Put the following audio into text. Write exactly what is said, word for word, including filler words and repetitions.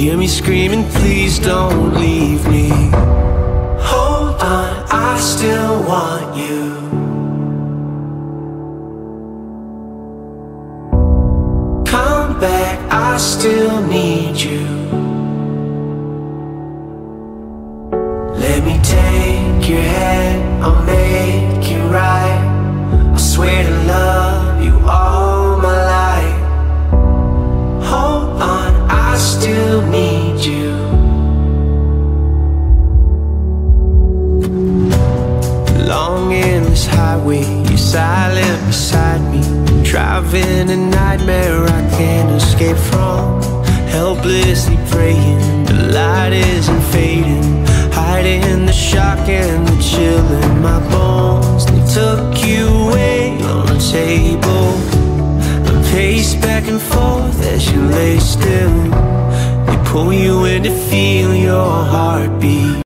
hear me screaming, please don't leave me. Hold on, I still want you. Come back, I still need you. Let me take your hand, I'll make it right. I swear to love you all my life. Hold on, I still need you. Long endless highway, you're silent beside me. Driving a nightmare I can't escape from. Helplessly praying, the light isn't fading. Hiding the shock and the chill in my bones. They took you away on the table. I pace back and forth as you lay still. They pull you in to feel